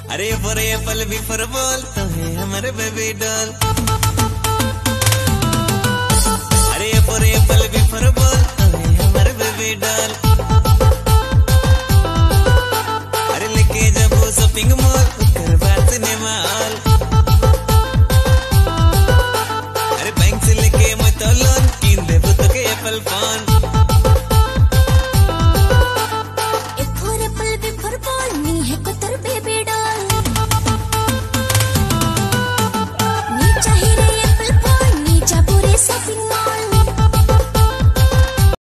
अरे for apple B for ball तो है हमारे बेबी डॉल।